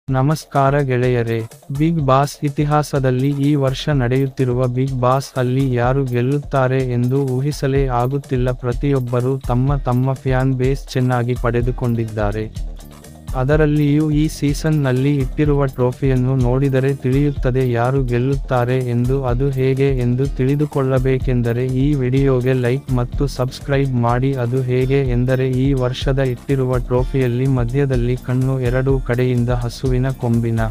ನಮಸ್ಕಾರ ಗೆಳೆಯರೇ, big boss ಇತಿಹಾಸದಲ್ಲಿ ಈ ವರ್ಷ ನಡೆಯುತ್ತಿರುವ ಬಿಗ್ ಬಾಸ್ ಅಲ್ಲಿ ಯಾರು ಗೆಲ್ಲುತ್ತಾರೆ ಎಂದು ಊಹಿಸಲೇ ಆಗುತ್ತಿಲ್ಲ. ಪ್ರತಿಯೊಬ್ಬರೂ ತಮ್ಮ ಫ್ಯಾನ್ ಬೇಸ್ ಚೆನ್ನಾಗಿ ಪಡೆದುಕೊಂಡಿದ್ದಾರೆ. ಅದರಲ್ಲಿಯೂ ಈ ಸೀಸನ್ ನಲ್ಲಿ ಇಟ್ಟಿರುವ ಟ್ರೋಫಿಯನ್ನು ನೋಡಿದರೆ ತಿಳಿಯುತ್ತದೆ ಯಾರು ಗೆಲ್ಲುತ್ತಾರೆ ಎಂದು. ಅದು ಹೇಗೆ ಎಂದು ತಿಳಿದುಕೊಳ್ಳಬೇಕೆಂದರೆ ಈ ವಿಡಿಯೋಗೆ ಲೈಕ್ ಮತ್ತು ಸಬ್ಸ್ಕ್ರೈಬ್ ಮಾಡಿ. ಅದು ಹೇಗೆ ಎಂದರೆ, ಈ ವರ್ಷದ ಇಟ್ಟಿರುವ ಟ್ರೋಫಿಯಲ್ಲಿ ಮಧ್ಯದಲ್ಲಿ ಕಣ್ಣು ಎರಡೂ ಕಡೆಯಿಂದ ಹಸುವಿನ ಕೊಂಬಿನ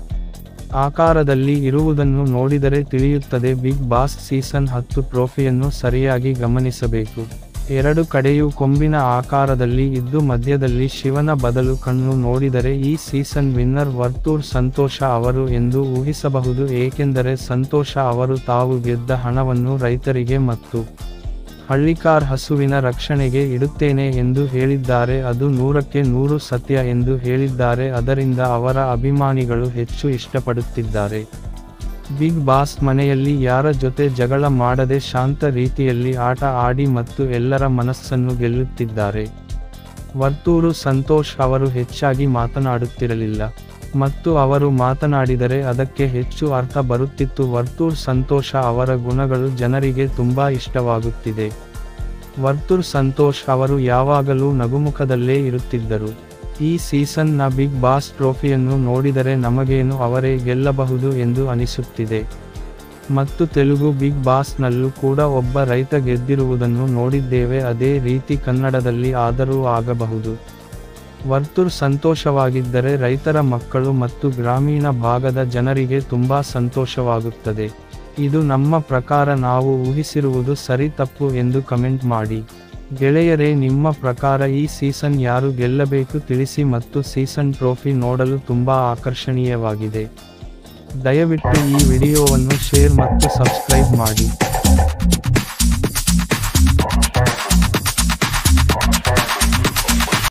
ಆಕಾರದಲ್ಲಿ ಇರುವುದನ್ನು ನೋಡಿದರೆ ತಿಳಿಯುತ್ತದೆ. ಬಿಗ್ ಬಾಸ್ ಸೀಸನ್ 10 ಟ್ರೋಫಿಯನ್ನು ಸರಿಯಾಗಿ ಗಮನಿಸಬೇಕು. ಎರಡು ಕಡೆಯೂ ಕೊಂಬಿನ ಆಕಾರದಲ್ಲಿ ಇದ್ದು ಮಧ್ಯದಲ್ಲಿ ಶಿವನ ಬದಲು ಕಣ್ಣು ನೋಡಿದರೆ ಈ ಸೀಸನ್ ವಿನ್ನರ್ ವರ್ತೂರ್ ಸಂತೋಷ ಅವರು ಎಂದು ಊಹಿಸಬಹುದು. ಏಕೆಂದರೆ ಸಂತೋಷ ಅವರು ತಾವು ಗೆದ್ದ ಹಣವನ್ನು ರೈತರಿಗೆ ಮತ್ತು ಹಳ್ಳಿಕಾರ್ ಹಸುವಿನ ರಕ್ಷಣೆಗೆ ಇಡುತ್ತೇನೆ ಎಂದು ಹೇಳಿದ್ದಾರೆ. ಅದು 100ಕ್ಕೆ 100 ಸತ್ಯ ಎಂದು ಹೇಳಿದ್ದಾರೆ. ಅದರಿಂದ ಅವರ ಅಭಿಮಾನಿಗಳು ಹೆಚ್ಚು ಇಷ್ಟಪಡುತ್ತಿದ್ದಾರೆ. ಬಿಗ್ ಬಾಸ್ ಮನೆಯಲ್ಲಿ ಯಾರ ಜೊತೆ ಜಗಳ ಮಾಡದೆ ಶಾಂತ ರೀತಿಯಲ್ಲಿ ಆಟ ಆಡಿ ಮತ್ತು ಎಲ್ಲರ ಮನಸ್ಸನ್ನು ಗೆಲ್ಲುತ್ತಿದ್ದಾರೆ. ವರ್ತೂರು ಸಂತೋಷ್ ಅವರು ಹೆಚ್ಚಾಗಿ ಮಾತನಾಡುತ್ತಿರಲಿಲ್ಲ ಮತ್ತು ಅವರು ಮಾತನಾಡಿದರೆ ಅದಕ್ಕೆ ಹೆಚ್ಚು ಅರ್ಥ ಬರುತ್ತಿತ್ತು. ವರ್ತೂರ್ ಸಂತೋಷ ಅವರ ಗುಣಗಳು ಜನರಿಗೆ ತುಂಬಾ ಇಷ್ಟವಾಗುತ್ತಿದೆ. ವರ್ತೂರ್ ಸಂತೋಷ್ ಅವರು ಯಾವಾಗಲೂ ನಗುಮುಖದಲ್ಲೇ ಇರುತ್ತಿದ್ದರು. ಈ ಸೀಸನ್ ನ ಬಿಗ್ ಬಾಸ್ ಟ್ರೋಫಿಯನ್ನು ನೋಡಿದರೆ ನಮಗೇನು ಅವರೇ ಗೆಲ್ಲಬಹುದು ಎಂದು ಅನಿಸುತ್ತಿದೆ. ಮತ್ತು ತೆಲುಗು ಬಿಗ್ ಬಾಸ್ ನಲ್ಲೂ ಕೂಡ ಒಬ್ಬ ರೈತ ಗೆದ್ದಿರುವುದನ್ನು ನೋಡಿದ್ದೇವೆ. ಅದೇ ರೀತಿ ಕನ್ನಡದಲ್ಲಿ ಆದರೂ ಆಗಬಹುದು. ವರ್ತೂರ್ ಸಂತೋಷವಾಗಿದ್ದರೆ ರೈತರ ಮಕ್ಕಳು ಮತ್ತು ಗ್ರಾಮೀಣ ಭಾಗದ ಜನರಿಗೆ ತುಂಬಾ ಸಂತೋಷವಾಗುತ್ತದೆ. ಇದು ನಮ್ಮ ಪ್ರಕಾರ ನಾವು ಊಹಿಸಿರುವುದು ಸರಿ ತಪ್ಪು ಎಂದು ಕಮೆಂಟ್ ಮಾಡಿ. ಗೆಳೆಯರೇ, ನಿಮ್ಮ ಪ್ರಕಾರ ಈ ಸೀಸನ್ ಯಾರು ಗೆಲ್ಲಬೇಕು ತಿಳಿಸಿ. ಮತ್ತು ಸೀಸನ್ ಟ್ರೋಫಿ ನೋಡಲು ತುಂಬಾ ಆಕರ್ಷಣೀಯವಾಗಿದೆ. ದಯವಿಟ್ಟು ಈ ವಿಡಿಯೋವನ್ನು ಶೇರ್ ಮತ್ತು ಸಬ್ಸ್ಕ್ರೈಬ್ ಮಾಡಿ.